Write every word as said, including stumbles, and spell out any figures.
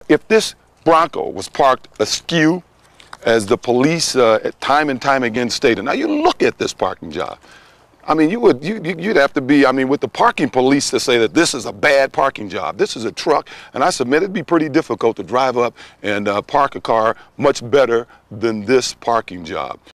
If this Bronco was parked askew, as the police uh, time and time again stated, now you look at this parking job. I mean, you would, you, you'd have to be, I mean, with the parking police to say that this is a bad parking job. This is a truck, and I submit it'd be pretty difficult to drive up and uh, park a car much better than this parking job.